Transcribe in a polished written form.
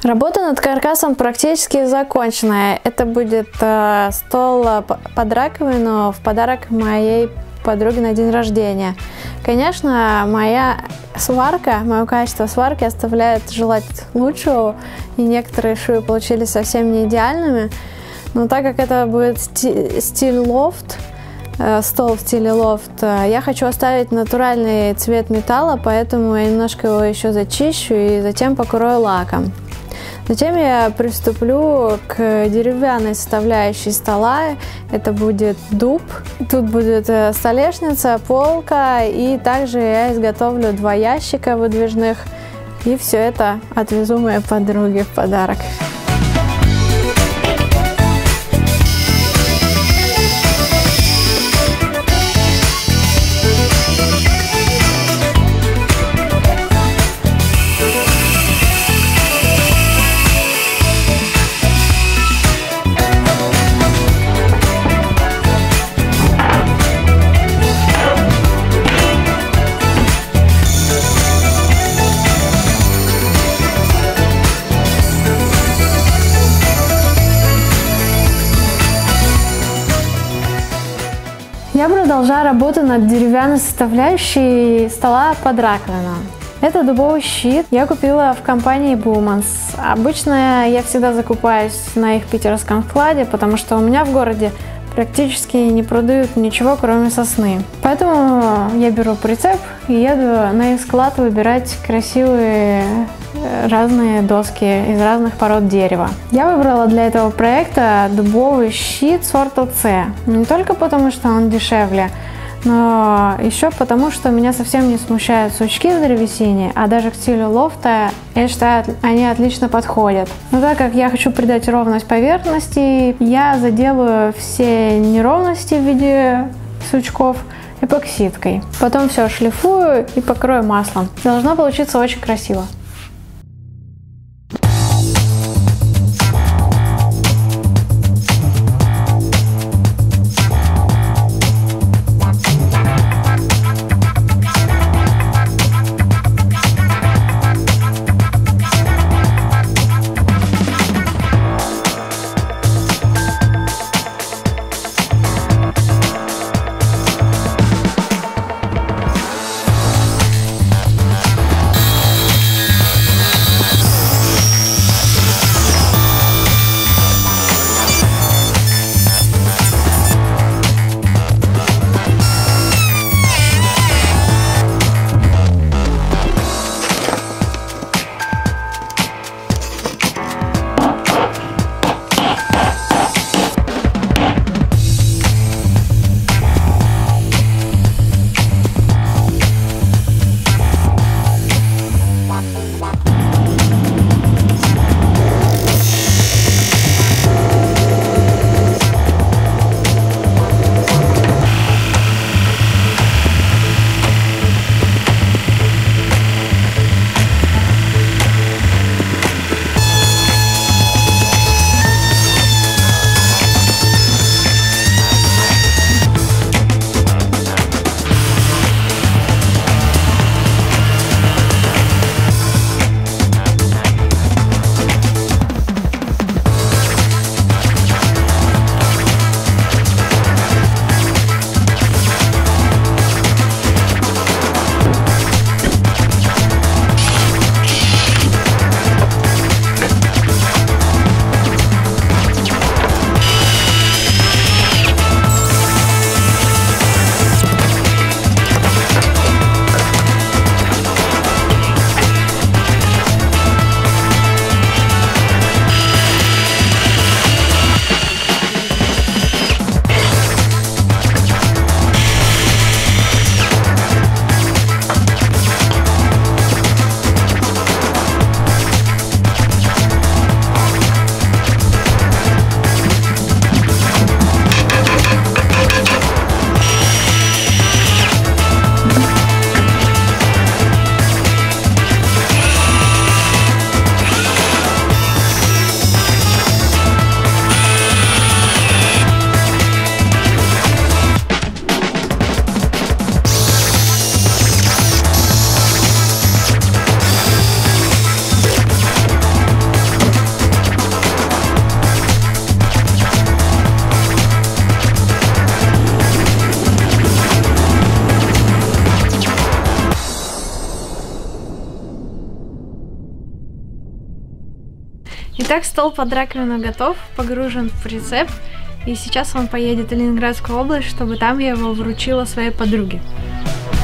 Работа над каркасом практически закончена. Это будет стол под раковину в подарок моей подруге на день рождения. Конечно, мое качество сварки оставляет желать лучшего, и некоторые швы получились совсем не идеальными. Но так как это будет стиль лофт, стол в стиле лофт, я хочу оставить натуральный цвет металла, поэтому я немножко его еще зачищу и затем покрою лаком. Затем я приступлю к деревянной составляющей стола. Это будет дуб. Тут будет столешница, полка, и также я изготовлю 2 ящика выдвижных. И все это отвезу моей подруге в подарок. Я продолжаю работу над деревянной составляющей стола под раковину. Это дубовый щит. Я купила в компании Bumans. Обычно я всегда закупаюсь на их питерском складе, потому что у меня в городе практически не продают ничего, кроме сосны. Поэтому я беру прицеп и еду на их склад выбирать красивые разные доски из разных пород дерева. Я выбрала для этого проекта дубовый щит сорта С. Не только потому, что он дешевле, но еще потому, что меня совсем не смущают сучки в древесине, а даже к стилю лофта, я считаю, они отлично подходят. Но так как я хочу придать ровность поверхности, я заделаю все неровности в виде сучков эпоксидкой. Потом все шлифую и покрою маслом. Должно получиться очень красиво. Итак, стол под раковину готов, погружен в прицеп, и сейчас он поедет в Ленинградскую область, чтобы там я его вручила своей подруге.